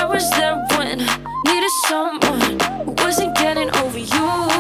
I was there when I needed someone who wasn't getting over you.